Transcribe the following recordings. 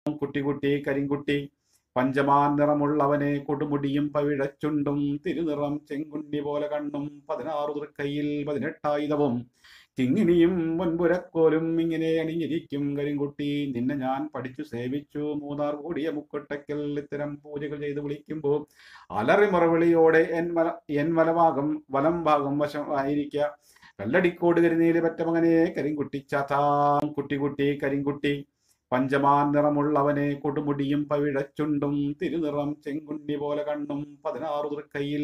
കുട്ടി കുട്ടി കരിങ്കുട്ടി പഞ്ചമാൻ നിറമുള്ളവനെ കൊടുമുടിയും പവിഴച്ചുണ്ടും തിരുനിറം ചെങ്കുണ്ടി പോലെ കണ്ണും 16 തൃക്കൈയിൽ 18 കിങ്ങിണിയും മുൻപുരക്കോലും ഇങ്ങനെ അണിഞ്ഞിരിക്കും കരിങ്കുട്ടി നിന്നെ ഞാൻ പഠിച്ചു സേവിച്ചു മൂന്നാർ കൂടിയ മുക്കൊട്ടയ്ക്കൽ ഇത്തരം പൂജകൾ ചെയ്ത് വിളിക്കുമ്പോൾ അലറിമറവിളിയോടെ എൻ വലഭാഗം വലം ഭാഗം വശം ആയിരിക്ക കല്ലടിക്കോട് കരിനീല് പറ്റ മകനെ കരിങ്കുട്ടിച്ചാത്താം കുട്ടി കുട്ടി കരിങ്കുട്ടി പഞ്ചമാൻ നിറമുള്ളവനെ കൊടുമുടിയും പവിഴച്ചുണ്ടും തിരുനിറം ചെങ്കുണ്ടി പോലെ കണ്ണും 16 തൃക്കൈയിൽ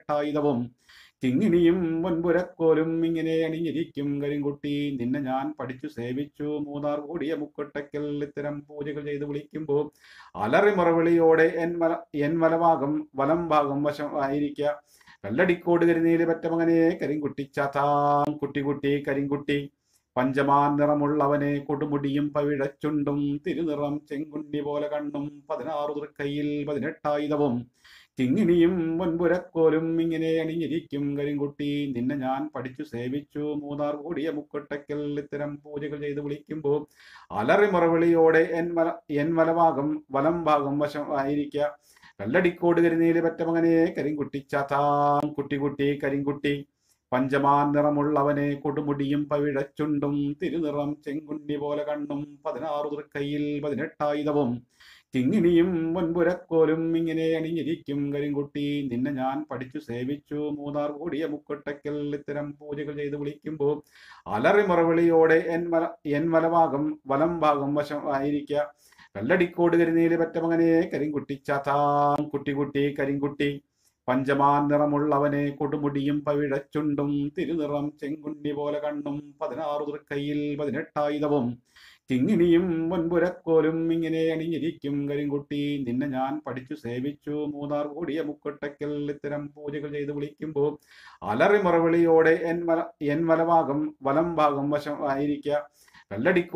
18 കിങ്ങിണിയും മുൻപുരക്കോലും ഇങ്ങനെ അണിഞ്ഞിരിക്കും കരിങ്കുട്ടി നിന്നെ ഞാൻ പഠിച്ചു സേവിച്ചു മൂന്നാർ കൂടിയ മുക്കൊട്ടയ്ക്കൽ ഇത്തരം പൂജകൾ ചെയ്ത് വിളിക്കുമ്പോൾ അലറിമറവിളിയോടെ എൻ വലഭാഗം വലം ഭാഗം വശം ആയിരിക്ക കല്ലടിക്കോട് കരിനീല് പറ്റ മകനെ കരിങ്കുട്ടിച്ചാത്താം കുട്ടി കുട്ടി കരിങ്കുട്ടി പഞ്ചമാൻ നിറമുള്ളവനെ കൊടുമുടിയും പവിഴച്ചുണ്ടും തിരുനിറം ചെങ്കുണ്ടി പോലെ കണ്ണും 16 തൃക്കൈയിൽ 18 കിങ്ങിണിയും മുൻപുരക്കോലും ഇങ്ങനെ അണിഞ്ഞിരിക്കും കരിങ്കുട്ടി നിന്നെ ഞാൻ പഠിച്ചു സേവിച്ചു മൂന്നാർ കൂടിയ മുക്കൊട്ടയ്ക്കൽ ഇത്തരം പൂജകൾ ചെയ്ത് വിളിക്കുമ്പോൾ അലറിമറവിളിയോടെ എൻ വലഭാഗം വലം ഭാഗം വശം ആയിരിക്ക കല്ലടിക്കോട് കരിനീല് പറ്റ മകനെ കരിങ്കുട്ടിച്ചാത്താം കുട്ടി കുട്ടി കരിങ്കുട്ടി പഞ്ചമാൻ നിറമുള്ളവനെ കൊടുമുടിയും പവിഴച്ചുണ്ടും തിരുനിറം ചെങ്കുണ്ടി പോലെ കണ്ണും 16 തൃക്കൈയിൽ 18 കിങ്ങിണിയും മുൻപുരക്കോലും ഇങ്ങനെ അണിഞ്ഞിരിക്കും കരിങ്കുട്ടി നിന്നെ ഞാൻ പഠിച്ചു സേവിച്ചു മൂന്നാർ കൂടിയ മുക്കൊട്ടയ്ക്കൽ ഇത്തരം പൂജകൾ ചെയ്ത് വിളിക്കുമ്പോൾ അലറിമറവിളിയോടെ എൻ വലഭാഗം വലം ഭാഗം വശം ആയിരിക്ക കല്ലടിക്കോട് കരിനീല് പറ്റ മകനെ കരിങ്കുട്ടിച്ചാത്താം കുട്ടി കുട്ടി കരിങ്കുട്ടി പഞ്ചമാൻ നിറമുള്ളവനെ കൊടുമുടിയും പവിഴച്ചുണ്ടും തിരുനിറം ചെങ്കുണ്ടി പോലെ കണ്ണും 16 തൃക്കൈയിൽ 18 കിങ്ങിണിയും മുൻപുരക്കോലും ഇങ്ങനെ അണിഞ്ഞിരിക്കും കരിങ്കുട്ടി നിന്നെ ഞാൻ പഠിച്ചു സേവിച്ചു മൂന്നാർ കൂടിയ മുക്കൊട്ടയ്ക്കൽ ഇത്തരം പൂജകൾ ചെയ്ത് വിളിക്കുമ്പോൾ അലറിമറവിളിയോടെ എൻ വലഭാഗം വലം ഭാഗം വശം ആയിരിക്ക കല്ലടിക്കോട്